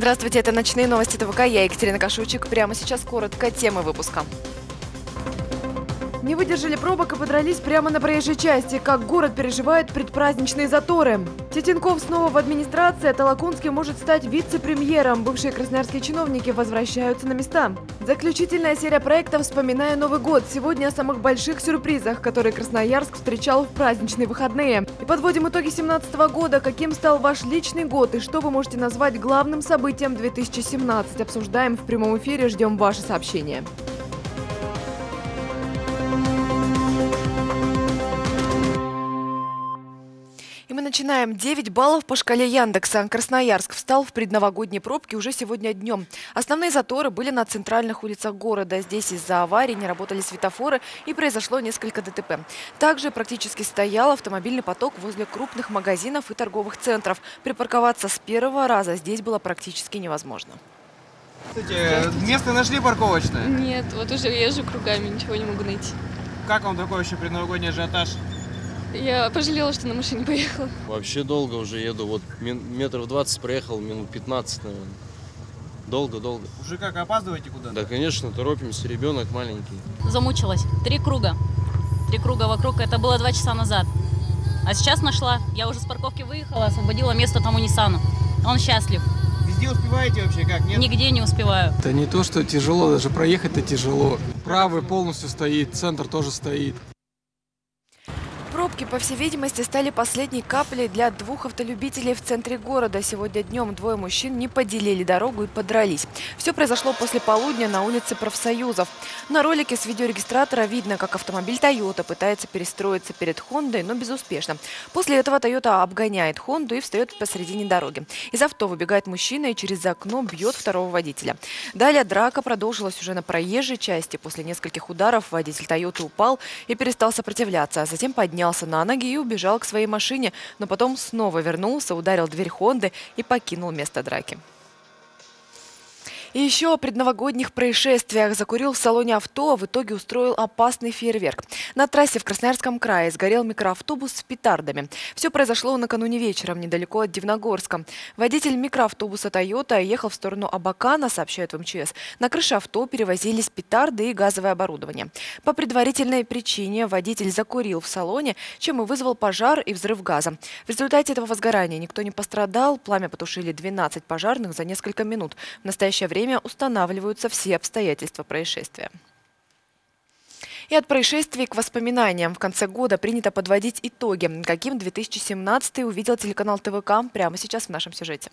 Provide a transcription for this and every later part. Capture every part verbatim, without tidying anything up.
Здравствуйте, это «Ночные новости ТВК». Я Екатерина Кашучик. Прямо сейчас коротко темы выпуска. Не выдержали пробок и подрались прямо на проезжей части. Как город переживает предпраздничные заторы. Титенков снова в администрации, а Толоконский может стать вице-премьером. Бывшие красноярские чиновники возвращаются на места. Заключительная серия проектов «Вспоминая Новый год». Сегодня о самых больших сюрпризах, которые Красноярск встречал в праздничные выходные. И подводим итоги две тысячи семнадцатого года. Каким стал ваш личный год и что вы можете назвать главным событием две тысячи семнадцатого? Обсуждаем в прямом эфире, ждем ваши сообщения. Мы начинаем. девять баллов по шкале Яндекса. Красноярск встал в предновогодние пробки уже сегодня днем. Основные заторы были на центральных улицах города. Здесь из-за аварии не работали светофоры и произошло несколько ДТП. Также практически стоял автомобильный поток возле крупных магазинов и торговых центров. Припарковаться с первого раза здесь было практически невозможно. Кстати, место нашли парковочное? Нет, вот уже езжу кругами, ничего не могу найти. Как вам такой еще предновогодний ажиотаж? Я пожалела, что на машине поехала. Вообще долго уже еду. Вот метров двадцать проехал, минут пятнадцать, наверное. Долго-долго. Уже как, опаздываете куда-то? Да, конечно, торопимся. Ребенок маленький. Замучилась. Три круга. Три круга вокруг. Это было два часа назад. А сейчас нашла. Я уже с парковки выехала, освободила место тому Ниссану. Он счастлив. Везде успеваете вообще, как? Нет? Нигде не успеваю. Это не то, что тяжело, даже проехать-то тяжело. Правый полностью стоит, центр тоже стоит. Пробки, по всей видимости, стали последней каплей для двух автолюбителей в центре города. Сегодня днем двое мужчин не поделили дорогу и подрались. Все произошло после полудня на улице Профсоюзов. На ролике с видеорегистратора видно, как автомобиль Toyota пытается перестроиться перед Хондой, но безуспешно. После этого Toyota обгоняет Хонду и встает посередине дороги. Из авто выбегает мужчина и через окно бьет второго водителя. Далее драка продолжилась уже на проезжей части. После нескольких ударов водитель Toyota упал и перестал сопротивляться, а затем поднялся на ноги и убежал к своей машине, но потом снова вернулся, ударил дверь Хонды и покинул место драки. И еще о предновогодних происшествиях. Закурил в салоне авто, а в итоге устроил опасный фейерверк. На трассе в Красноярском крае сгорел микроавтобус с петардами. Все произошло накануне вечером, недалеко от Дивногорска. Водитель микроавтобуса Toyota ехал в сторону Абакана, сообщают в МЧС. На крыше авто перевозились петарды и газовое оборудование. По предварительной причине водитель закурил в салоне, чем и вызвал пожар и взрыв газа. В результате этого возгорания никто не пострадал. Пламя потушили двенадцать пожарных за несколько минут. В настоящее время устанавливаются все обстоятельства происшествия. И от происшествий к воспоминаниям. В конце года принято подводить итоги. Каким две тысячи семнадцатый увидел телеканал ТВК прямо сейчас в нашем сюжете.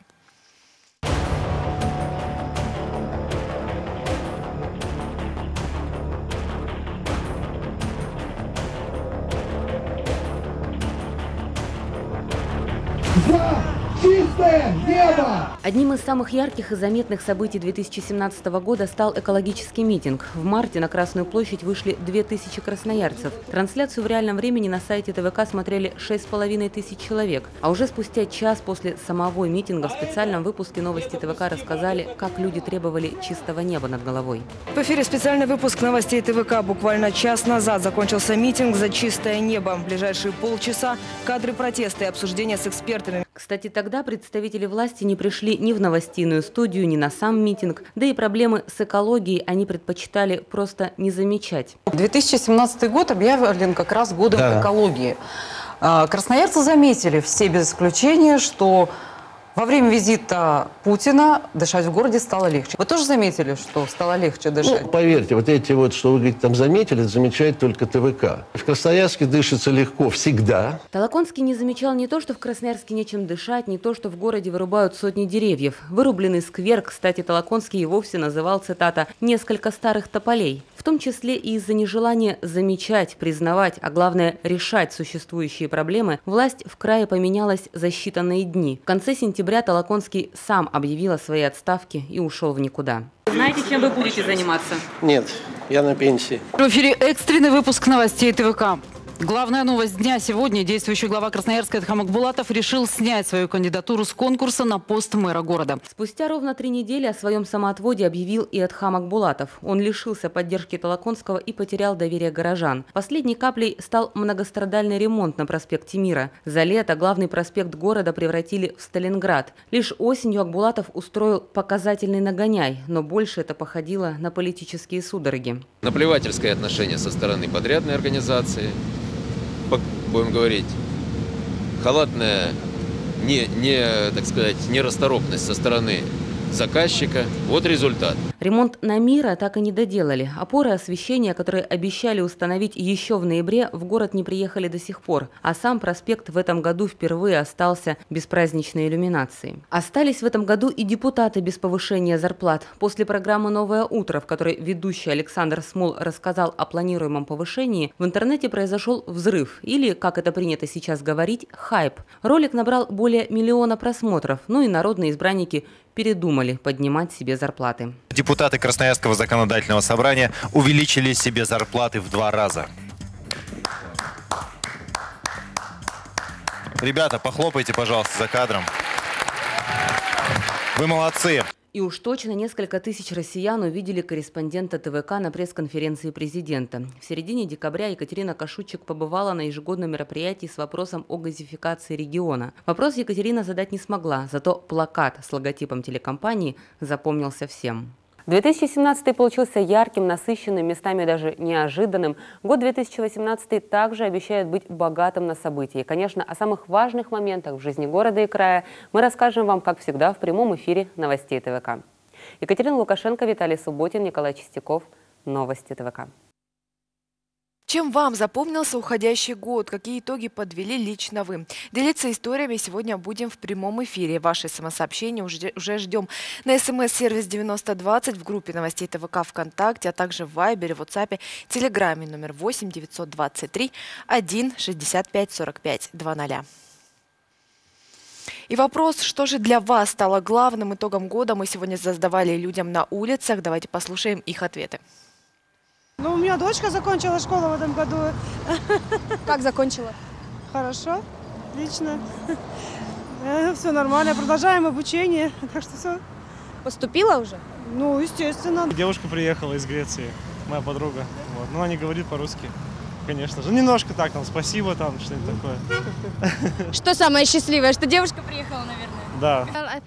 Чистое небо! Одним из самых ярких и заметных событий две тысячи семнадцатого года стал экологический митинг. В марте на Красную площадь вышли две тысячи красноярцев. Трансляцию в реальном времени на сайте ТВК смотрели шесть с половиной тысяч человек. А уже спустя час после самого митинга в специальном выпуске «Новости ТВК» рассказали, как люди требовали чистого неба над головой. В эфире специальный выпуск новостей ТВК. Буквально час назад закончился митинг за чистое небо. В ближайшие полчаса кадры протеста и обсуждения с экспертами. Кстати, тогда представители власти не пришли ни в новостную студию, ни на сам митинг. Да и проблемы с экологией они предпочитали просто не замечать. две тысячи семнадцатый год объявлен как раз годом да. экологии. Красноярцы заметили все без исключения, что во время визита Путина дышать в городе стало легче. Вы тоже заметили, что стало легче дышать? Ну, поверьте, вот эти вот, что вы говорите, там заметили, замечает только ТВК. В Красноярске дышится легко всегда. Толоконский не замечал не то, что в Красноярске нечем дышать, не то, что в городе вырубают сотни деревьев. Вырубленный сквер, кстати, Толоконский и вовсе называл, цитата, «несколько старых тополей». В том числе и из-за нежелания замечать, признавать, а главное решать существующие проблемы, власть в крае поменялась за считанные дни. В конце сентября Толоконский сам объявил о своей отставке и ушел в никуда. Знаете, чем вы будете заниматься? Нет, я на пенсии. В эфире экстренный выпуск новостей ТВК. Главная новость дня сегодня. Действующий глава Красноярска Эдхам Акбулатов решил снять свою кандидатуру с конкурса на пост мэра города. Спустя ровно три недели о своем самоотводе объявил и Эдхам Акбулатов. Он лишился поддержки Толоконского и потерял доверие горожан. Последней каплей стал многострадальный ремонт на проспекте Мира. За лето главный проспект города превратили в Сталинград. Лишь осенью Акбулатов устроил показательный нагоняй, но больше это походило на политические судороги. Наплевательское отношение со стороны подрядной организации. Будем говорить, халатная, не, не, так сказать, нерасторопность со стороны заказчика. Вот результат. Ремонт на Мира так и не доделали. Опоры освещения, которые обещали установить еще в ноябре, в город не приехали до сих пор. А сам проспект в этом году впервые остался без праздничной иллюминации. Остались в этом году и депутаты без повышения зарплат. После программы «Новое утро», в которой ведущий Александр Смол рассказал о планируемом повышении, в интернете произошел взрыв. Или, как это принято сейчас говорить, хайп. Ролик набрал более миллиона просмотров. Ну и народные избранники передумали поднимать себе зарплаты. Депутаты Красноярского законодательного собрания увеличили себе зарплаты в два раза. Ребята, похлопайте, пожалуйста, за кадром. Вы молодцы. И уж точно несколько тысяч россиян увидели корреспондента ТВК на пресс-конференции президента. В середине декабря Екатерина Кашутчик побывала на ежегодном мероприятии с вопросом о газификации региона. Вопрос Екатерина задать не смогла, зато плакат с логотипом телекомпании запомнился всем. две тысячи семнадцатый получился ярким, насыщенным, местами даже неожиданным. Год две тысячи восемнадцатый также обещает быть богатым на события. И, конечно, о самых важных моментах в жизни города и края мы расскажем вам, как всегда, в прямом эфире новостей ТВК. Екатерина Лукашенко, Виталий Субботин, Николай Чистяков. Новости ТВК. Чем вам запомнился уходящий год? Какие итоги подвели лично вы? Делиться историями сегодня будем в прямом эфире. Ваши смс-сообщения уже, уже ждем на смс-сервис девяносто двадцать, в группе новостей ТВК ВКонтакте, а также в Вайбере, WhatsApp, Телеграме номер восемь девятьсот двадцать три один шестьдесят пять сорок пять двадцать. И вопрос, что же для вас стало главным итогом года, мы сегодня задавали людям на улицах. Давайте послушаем их ответы. Ну, у меня дочка закончила школу в этом году. Как закончила? Хорошо, отлично. Все нормально, продолжаем обучение, так что все. Поступила уже? Ну, естественно. Девушка приехала из Греции, моя подруга. Вот. Но она не говорит по-русски, конечно же. Немножко так, там, спасибо, там, что-нибудь такое. Что самое счастливое, что девушка приехала, наверное? Да.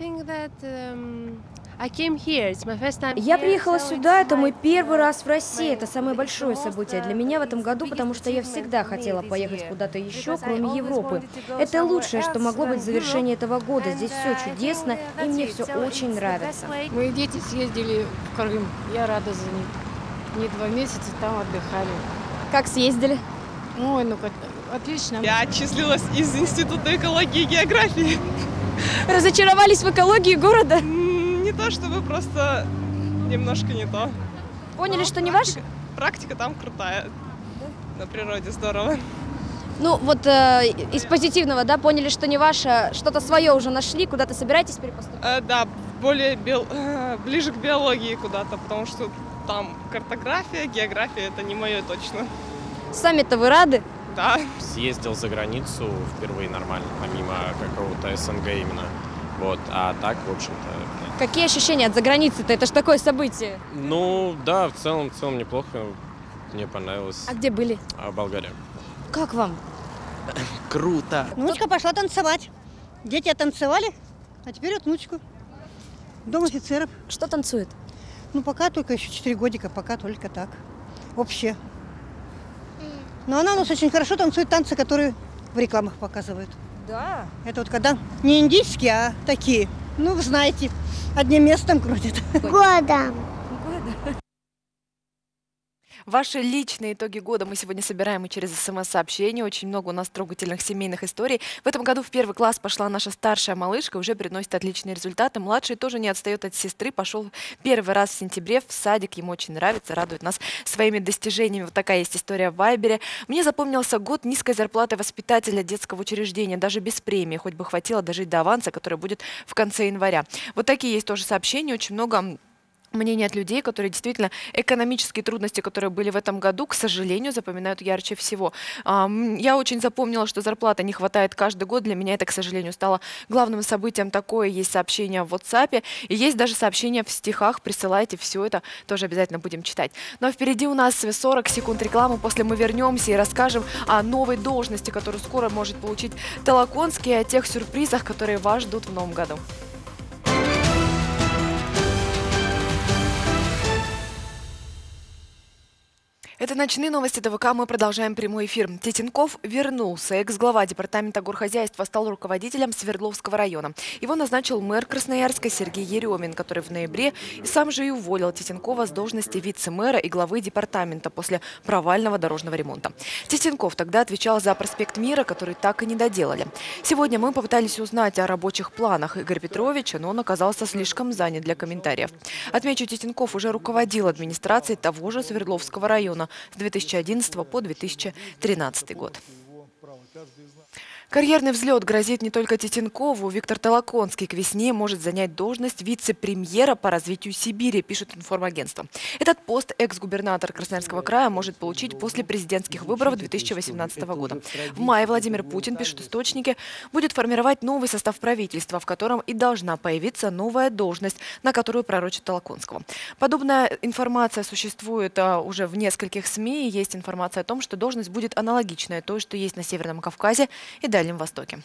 Я приехала сюда, это мой первый раз в России, это самое большое событие для меня в этом году, потому что я всегда хотела поехать куда-то еще, кроме Европы. Это лучшее, что могло быть в завершении этого года, здесь все чудесно, и мне все очень нравится. Мои дети съездили в Крым, я рада за них. Они два месяца там отдыхали. Как съездили? Ой, ну как, отлично. Я отчислилась из Института экологии и географии. Разочаровались в экологии города? Не то чтобы, просто немножко не то. Поняли, Но что не практика, ваше? Практика там крутая. На природе здорово. Ну вот э, из позитивного, да, поняли, что не ваше, что-то свое уже нашли, куда-то собираетесь перепоступить? Э, да, более био... ближе к биологии куда-то, потому что там картография, география, это не мое точно. Сами-то вы рады? Да. Съездил за границу впервые нормально, помимо какого-то СНГ именно. Вот, а так, в общем-то, нет. Какие ощущения от заграницы-то? Это ж такое событие. Ну, да, в целом, в целом неплохо. Мне понравилось. А где были? А, Болгария. Как вам? Круто. Внучка пошла танцевать. Дети танцевали, а теперь вот внучку. Дом офицеров. Что танцует? Ну, пока только еще четыре годика, пока только так. Вообще. Но она у нас очень хорошо танцует танцы, которые в рекламах показывают. Да. Это вот когда не индийские, а такие. Ну, вы знаете, одним местом крутят. Года. Ваши личные итоги года мы сегодня собираем и через смс-сообщения. Очень много у нас трогательных семейных историй. В этом году в первый класс пошла наша старшая малышка, уже приносит отличные результаты. Младший тоже не отстает от сестры, пошел первый раз в сентябре в садик. Ему очень нравится, радует нас своими достижениями. Вот такая есть история в Вайбере. Мне запомнился год низкой зарплаты воспитателя детского учреждения, даже без премии. Хоть бы хватило дожить до аванса, который будет в конце января. Вот такие есть тоже сообщения, очень много мнение от людей, которые действительно экономические трудности, которые были в этом году, к сожалению, запоминают ярче всего. Я очень запомнила, что зарплаты не хватает каждый год. Для меня это, к сожалению, стало главным событием. Такое есть сообщение в WhatsApp, и есть даже сообщения в стихах. Присылайте, все это тоже обязательно будем читать. Но впереди у нас сорок секунд рекламы. После мы вернемся и расскажем о новой должности, которую скоро может получить Толоконский, и о тех сюрпризах, которые вас ждут в новом году. Это «Ночные новости ТВК». Мы продолжаем прямой эфир. Титенков вернулся. Экс-глава департамента горхозяйства стал руководителем Свердловского района. Его назначил мэр Красноярска Сергей Еремин, который в ноябре и сам же и уволил Титенкова с должности вице-мэра и главы департамента после провального дорожного ремонта. Титенков тогда отвечал за проспект Мира, который так и не доделали. Сегодня мы попытались узнать о рабочих планах Игоря Петровича, но он оказался слишком занят для комментариев. Отмечу, Титенков уже руководил администрацией того же Свердловского района с две тысячи одиннадцатого по две тысячи тринадцатый год. Карьерный взлет грозит не только Титенкову. Виктор Толоконский к весне может занять должность вице-премьера по развитию Сибири, пишет информагентство. Этот пост экс-губернатор Красноярского края может получить после президентских выборов две тысячи восемнадцатого года. В мае Владимир Путин, пишут источники, будет формировать новый состав правительства, в котором и должна появиться новая должность, на которую пророчит Толоконского. Подобная информация существует а, уже в нескольких СМИ. Есть информация о том, что должность будет аналогичная той, что есть на Северном Кавказе и далее. Дальнем Востоке.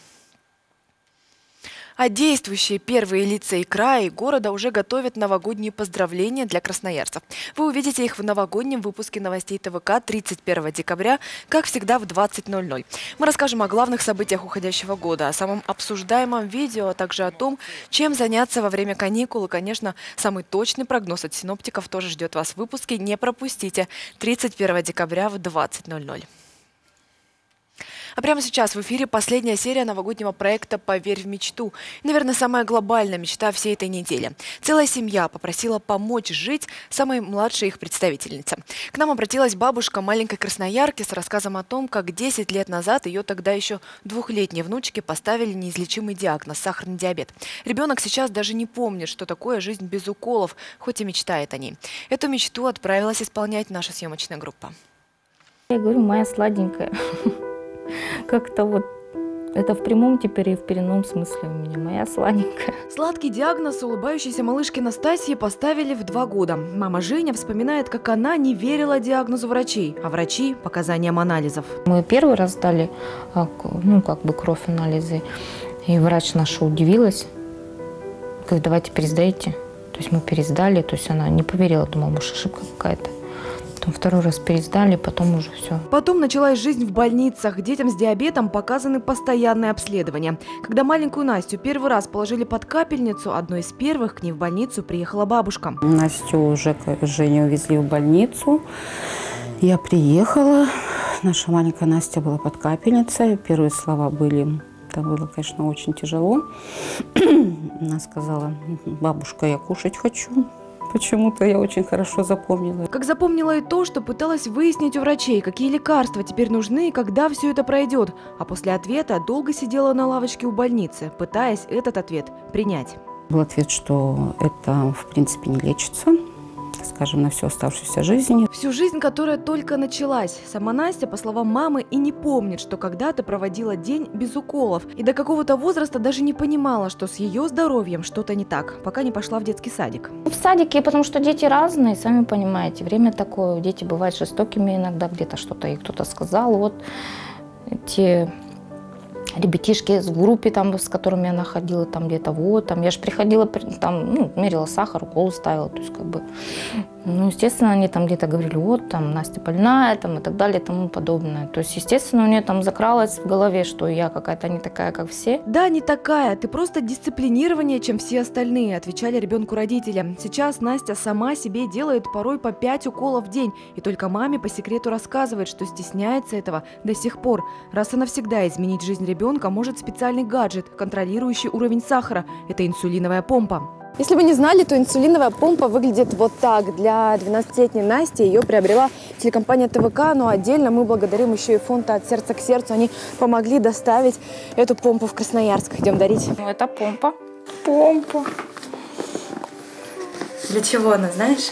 А действующие первые лица края и города уже готовят новогодние поздравления для красноярцев. Вы увидите их в новогоднем выпуске новостей ТВК тридцать первого декабря, как всегда в двадцать ноль ноль. Мы расскажем о главных событиях уходящего года, о самом обсуждаемом видео, а также о том, чем заняться во время каникул. И, конечно, самый точный прогноз от синоптиков тоже ждет вас в выпуске. Не пропустите тридцать первого декабря в двадцать ноль ноль. А прямо сейчас в эфире последняя серия новогоднего проекта «Поверь в мечту». Наверное, самая глобальная мечта всей этой недели. Целая семья попросила помочь жить самой младшей их представительнице. К нам обратилась бабушка маленькой красноярки с рассказом о том, как десять лет назад ее тогда еще двухлетней внучке поставили неизлечимый диагноз – сахарный диабет. Ребенок сейчас даже не помнит, что такое жизнь без уколов, хоть и мечтает о ней. Эту мечту отправилась исполнять наша съемочная группа. Я говорю, моя сладенькая. Как-то вот это в прямом теперь и в переносном смысле у меня, моя сладенькая. Сладкий диагноз улыбающейся малышке Настасье поставили в два года. Мама Женя вспоминает, как она не верила диагнозу врачей, а врачи – показаниям анализов. Мы первый раз сдали, ну, как бы кровь, анализы, и врач наша удивилась. Говорит, давайте пересдайте. То есть мы пересдали, то есть она не поверила, думала, может, ошибка какая-то. Потом второй раз пересдали, потом уже все. Потом началась жизнь в больницах. Детям с диабетом показаны постоянные обследования. Когда маленькую Настю первый раз положили под капельницу, одной из первых к ней в больницу приехала бабушка. Настю уже Женю увезли в больницу. Я приехала. Наша маленькая Настя была под капельницей. Первые слова были, это было, конечно, очень тяжело. Она сказала, бабушка, я кушать хочу. Почему-то я очень хорошо запомнила. Как запомнила и то, что пыталась выяснить у врачей, какие лекарства теперь нужны и когда все это пройдет. А после ответа долго сидела на лавочке у больницы, пытаясь этот ответ принять. Был ответ, что это в принципе не лечится, скажем, на всю оставшуюся жизнь. Всю жизнь, которая только началась. Сама Настя, по словам мамы, и не помнит, что когда-то проводила день без уколов. И до какого-то возраста даже не понимала, что с ее здоровьем что-то не так, пока не пошла в детский садик. В садике, потому что дети разные, сами понимаете. Время такое, дети бывают жестокими иногда, где-то что-то и кто-то сказал. Вот те ребятишки с группы, там, с которыми она ходила, там где-то вот, там, я же приходила, там, ну, мерила сахар, укол ставила, то есть, как бы, ну, естественно, они там где-то говорили, вот, там, Настя больная, там, и так далее, и тому подобное. То есть, естественно, у нее там закралось в голове, что я какая-то не такая, как все. Да, не такая, ты просто дисциплинированнее, чем все остальные, отвечали ребенку родители. Сейчас Настя сама себе делает порой по пять уколов в день, и только маме по секрету рассказывает, что стесняется этого до сих пор. Раз и навсегда изменить жизнь ребенка может специальный гаджет, контролирующий уровень сахара. Это инсулиновая помпа. Если вы не знали, то инсулиновая помпа выглядит вот так. Для двенадцатилетней Насти ее приобрела телекомпания ТВК, но отдельно мы благодарим еще и фонд «От сердца к сердцу». Они помогли доставить эту помпу в Красноярск. Идем дарить. Ну, это помпа. Помпа. Для чего она, знаешь?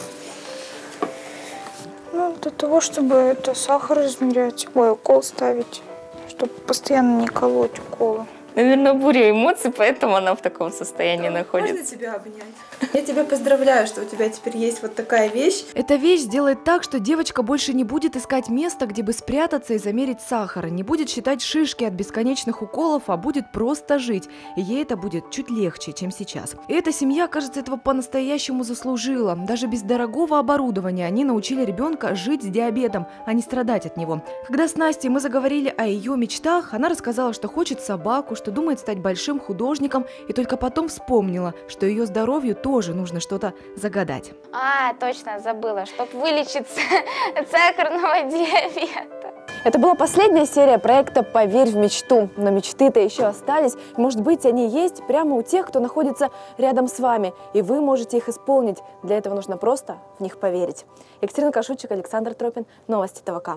Ну, для того, чтобы это сахар измерять, ой, укол ставить, чтобы постоянно не колоть уколы. Наверное, буря эмоций, поэтому она в таком состоянии Да, находится. Можно тебя обнять? Я тебя поздравляю, что у тебя теперь есть вот такая вещь. Эта вещь сделает так, что девочка больше не будет искать место, где бы спрятаться и замерить сахар, не будет считать шишки от бесконечных уколов, а будет просто жить. И ей это будет чуть легче, чем сейчас. И эта семья, кажется, этого по-настоящему заслужила. Даже без дорогого оборудования они научили ребенка жить с диабетом, а не страдать от него. Когда с Настей мы заговорили о ее мечтах, она рассказала, что хочет собаку, что думает стать большим художником, и только потом вспомнила, что ее здоровью тоже нужно что-то загадать. А, точно, забыла, чтобы вылечиться от сахарного диабета. Это была последняя серия проекта «Поверь в мечту». Но мечты-то еще остались. Может быть, они есть прямо у тех, кто находится рядом с вами. И вы можете их исполнить. Для этого нужно просто в них поверить. Екатерина Кашутчик, Александр Тропин. Новости ТВК.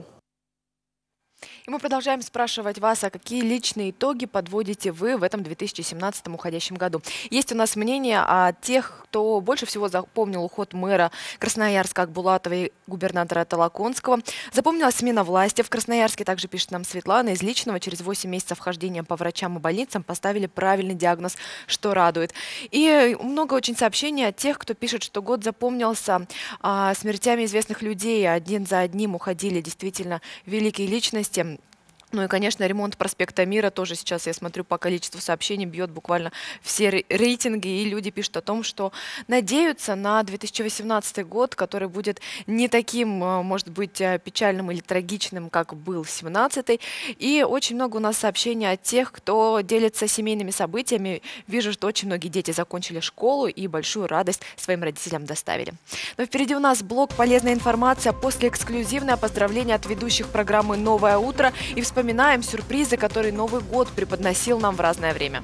И мы продолжаем спрашивать вас, а какие личные итоги подводите вы в этом две тысячи семнадцатом уходящем году. Есть у нас мнение о тех, кто больше всего запомнил уход мэра Красноярска Акбулатова и губернатора Толоконского. Запомнилась смена власти в Красноярске, также пишет нам Светлана. Из личного через восемь месяцев хождения по врачам и больницам поставили правильный диагноз, что радует. И много очень сообщений от тех, кто пишет, что год запомнился а, смертями известных людей. Один за одним уходили действительно великие личности. Ну и, конечно, ремонт проспекта Мира тоже сейчас, я смотрю, по количеству сообщений бьет буквально все рейтинги, и люди пишут о том, что надеются на две тысячи восемнадцатый год, который будет не таким, может быть, печальным или трагичным, как был семнадцатый. И очень много у нас сообщений от тех, кто делится семейными событиями. Вижу, что очень многие дети закончили школу и большую радость своим родителям доставили. Но впереди у нас блок «Полезная информация», после эксклюзивное поздравление от ведущих программы «Новое утро» и вспоминаем Вспоминаем сюрпризы, которые Новый год преподносил нам в разное время.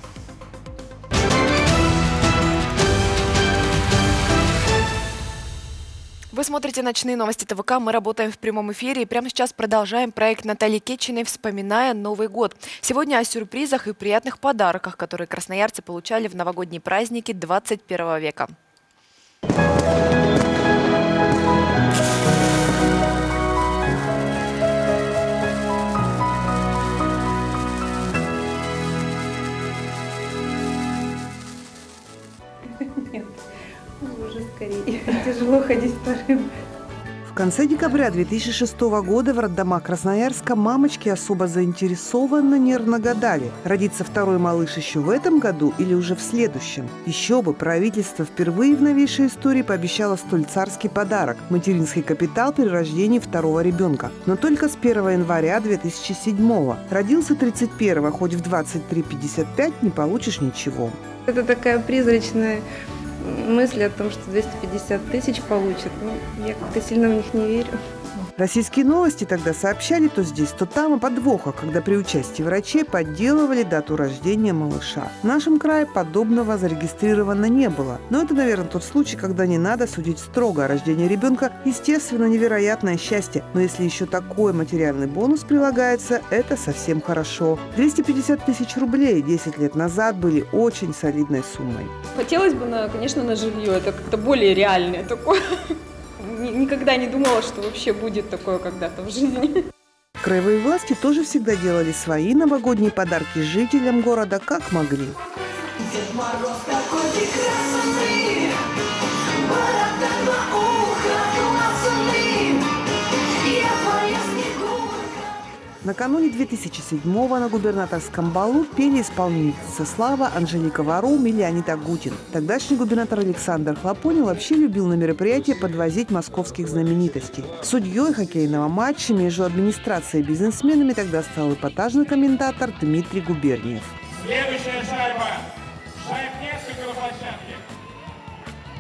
Вы смотрите «Ночные новости ТВК». Мы работаем в прямом эфире и прямо сейчас продолжаем проект Натальи Кетчиной «Вспоминая Новый год». Сегодня о сюрпризах и приятных подарках, которые красноярцы получали в новогодние праздники двадцать первого века. Тяжело ходить по рынку. В конце декабря две тысячи шестого года в роддомах Красноярска мамочки особо заинтересованно нервно гадали, родится второй малыш еще в этом году или уже в следующем. Еще бы, правительство впервые в новейшей истории пообещало столь царский подарок – материнский капитал при рождении второго ребенка. Но только с первого января две тысячи седьмого. Родился тридцать первого, хоть в двадцать три пятьдесят пять не получишь ничего. Это такая призрачная мысли о том, что двести пятьдесят тысяч получат, ну, я как-то сильно в них не верю. Российские новости тогда сообщали то здесь, то там о подвохах, когда при участии врачей подделывали дату рождения малыша. В нашем крае подобного зарегистрировано не было. Но это, наверное, тот случай, когда не надо судить строго. Рождение ребенка, естественно, невероятное счастье. Но если еще такой материальный бонус прилагается, это совсем хорошо. двести пятьдесят тысяч рублей десять лет назад были очень солидной суммой. Хотелось бы, на, конечно, на жилье. Это как-то более реальное такое. Никогда не думала, что вообще будет такое когда-то в жизни. Краевые власти тоже всегда делали свои новогодние подарки жителям города как могли. Дед Мороз такой прекрасный, борода на ухо классный, я твоя снегурка. Накануне две тысячи седьмого на губернаторском балу пели исполнительница славы Анжелика Варум и Леонид Агутин. Тогдашний губернатор Александр Хлопонин вообще любил на мероприятие подвозить московских знаменитостей. Судьей хоккейного матча между администрацией и бизнесменами тогда стал эпатажный комментатор Дмитрий Губерниев. Следующая шайба. Шайб несколько на площадке.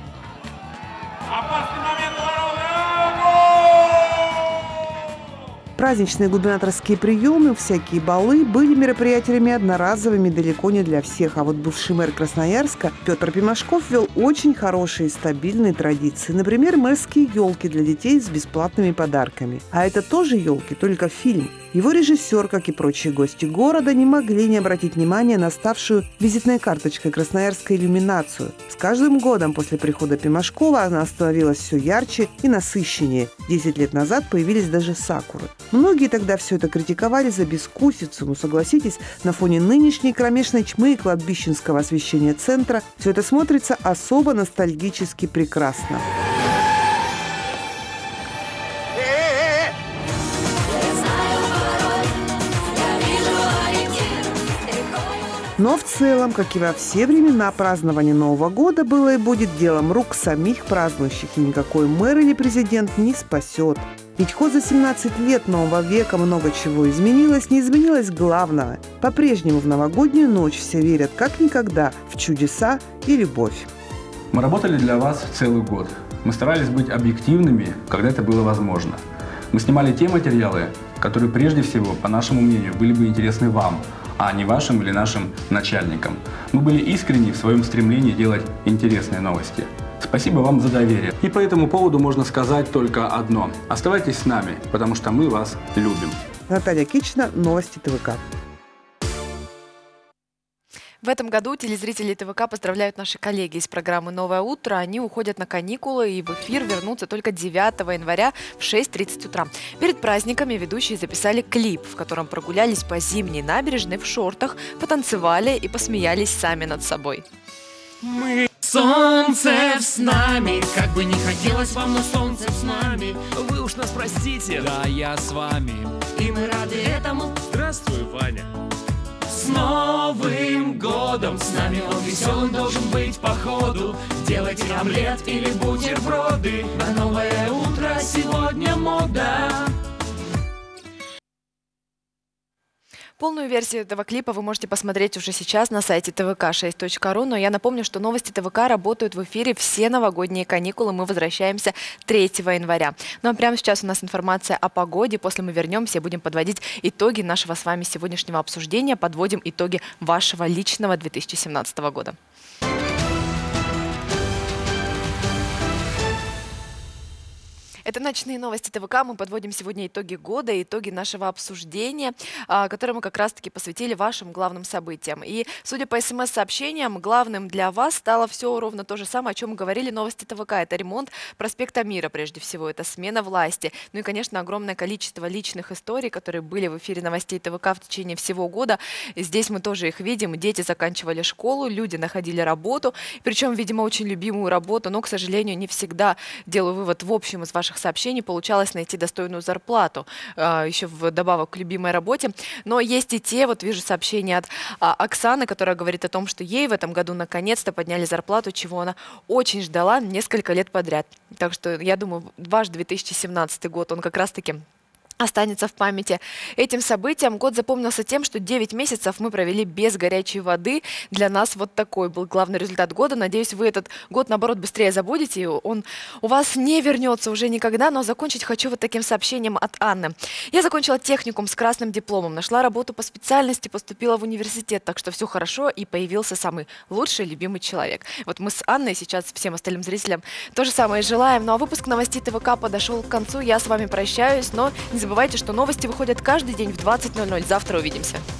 Опасный момент ворота. Праздничные губернаторские приемы, всякие балы были мероприятиями одноразовыми далеко не для всех. А вот бывший мэр Красноярска Петр Пимашков ввел очень хорошие и стабильные традиции. Например, мэрские елки для детей с бесплатными подарками. А это тоже елки, только фильм. Его режиссер, как и прочие гости города, не могли не обратить внимания на ставшую визитной карточкой Красноярской иллюминацию. С каждым годом после прихода Пимашкова она становилась все ярче и насыщеннее. Десять лет назад появились даже сакуры. Многие тогда все это критиковали за бескусицу, но, согласитесь, на фоне нынешней кромешной тьмы и кладбищенского освещения центра все это смотрится особо ностальгически прекрасно. Но в целом, как и во все времена, празднование Нового года было и будет делом рук самих празднующих, и никакой мэр или президент не спасет. Ведь хоть за семнадцать лет нового века много чего изменилось, не изменилось главного. По-прежнему в новогоднюю ночь все верят как никогда в чудеса и любовь. Мы работали для вас целый год. Мы старались быть объективными, когда это было возможно. Мы снимали те материалы, которые прежде всего, по нашему мнению, были бы интересны вам, а не вашим или нашим начальникам. Мы были искренни в своем стремлении делать интересные новости. Спасибо вам за доверие. И по этому поводу можно сказать только одно. Оставайтесь с нами, потому что мы вас любим. Наталья Кичина, новости ТВК. В этом году телезрители ТВК поздравляют наши коллеги из программы «Новое утро». Они уходят на каникулы и в эфир вернутся только девятого января в шесть тридцать утра. Перед праздниками ведущие записали клип, в котором прогулялись по зимней набережной в шортах, потанцевали и посмеялись сами над собой. Мы солнце с нами, как бы не хотелось вам, но солнце с нами. Вы уж нас простите. Да, я с вами. И мы рады этому. Здравствуй, Ваня. С Новым годом, с нами он веселым должен быть походу. Делайте омлет или бутерброды, на новое утро сегодня мода. Полную версию этого клипа вы можете посмотреть уже сейчас на сайте тэ вэ ка шесть точка ру, но я напомню, что новости ТВК работают в эфире все новогодние каникулы. Мы возвращаемся третьего января. Ну а прямо сейчас у нас информация о погоде. После мы вернемся и будем подводить итоги нашего с вами сегодняшнего обсуждения. Подводим итоги вашего личного две тысячи семнадцатого года. Это ночные новости ТВК. Мы подводим сегодня итоги года, итоги нашего обсуждения, которое мы как раз-таки посвятили вашим главным событиям. И, судя по СМС-сообщениям, главным для вас стало все ровно то же самое, о чем мы говорили новости ТВК. Это ремонт проспекта Мира, прежде всего. Это смена власти. Ну и, конечно, огромное количество личных историй, которые были в эфире новостей ТВК в течение всего года. Здесь мы тоже их видим. Дети заканчивали школу, люди находили работу. Причем, видимо, очень любимую работу. Но, к сожалению, не всегда, делаю вывод в общем из ваших сообщений, получалось найти достойную зарплату, еще вдобавок к любимой работе. Но есть и те, вот вижу сообщение от Оксаны, которая говорит о том, что ей в этом году наконец-то подняли зарплату, чего она очень ждала несколько лет подряд. Так что я думаю, ваш две тысячи семнадцатый год, он как раз-таки останется в памяти этим событием. Год запомнился тем, что девять месяцев мы провели без горячей воды. Для нас вот такой был главный результат года. Надеюсь, вы этот год, наоборот, быстрее забудете. Он у вас не вернется уже никогда. Но закончить хочу вот таким сообщением от Анны. Я закончила техникум с красным дипломом, нашла работу по специальности, поступила в университет. Так что все хорошо, и появился самый лучший, любимый человек. Вот мы с Анной сейчас всем остальным зрителям то же самое желаем. Ну а выпуск новостей ТВК подошел к концу. Я с вами прощаюсь, но не забывайте, что новости выходят каждый день в двадцать ноль ноль. Завтра увидимся.